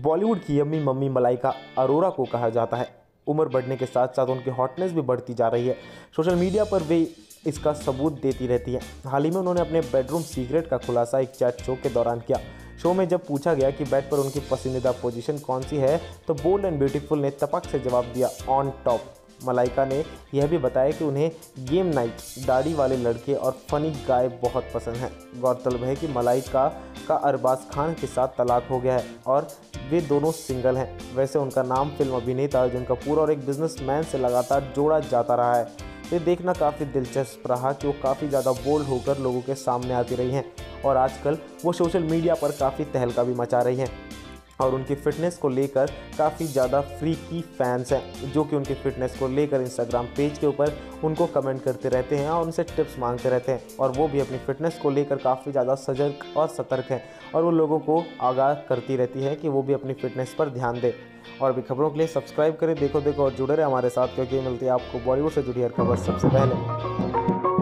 बॉलीवुड की yummy mummy Malaika Arora को कहा जाता है। उम्र बढ़ने के साथ साथ उनकी हॉटनेस भी बढ़ती जा रही है। सोशल मीडिया पर वे इसका सबूत देती रहती हैं। हाल ही में उन्होंने अपने बेडरूम सीक्रेट का खुलासा एक चैट शो के दौरान किया। शो में जब पूछा गया कि बेड पर उनकी पसंदीदा पोजीशन कौन सी है, तो बोल्ड एंड ब्यूटीफुल ने तपक से जवाब दिया, ऑन टॉप। मलाइका ने यह भी बताया कि उन्हें गेम नाइट, दाढ़ी वाले लड़के और फनी गाय बहुत पसंद हैं। गौरतलब है कि मलाइका का अरबाज खान के साथ तलाक हो गया है और वे दोनों सिंगल हैं। वैसे उनका नाम फिल्म अभिनेता अर्जुन कपूर और एक बिजनेसमैन से लगातार जोड़ा जाता रहा है। ये देखना काफ़ी दिलचस्प रहा कि वो काफ़ी ज़्यादा बोल्ड होकर लोगों के सामने आती रही हैं और आजकल वो सोशल मीडिया पर काफ़ी तहलका भी मचा रही हैं और उनकी फ़िटनेस को लेकर काफ़ी ज़्यादा फ्रीकी फैंस हैं, जो कि उनकी फ़िटनेस को लेकर इंस्टाग्राम पेज के ऊपर उनको कमेंट करते रहते हैं और उनसे टिप्स मांगते रहते हैं। और वो भी अपनी फ़िटनेस को लेकर काफ़ी ज़्यादा सजग और सतर्क हैं और वो लोगों को आगाह करती रहती है कि वो भी अपनी फ़िटनेस पर ध्यान दें। और भी खबरों के लिए सब्सक्राइब करें, देखो और जुड़े रहे हमारे साथ, क्योंकि मिलती है आपको बॉलीवुड से जुड़ी हर खबर सबसे पहले।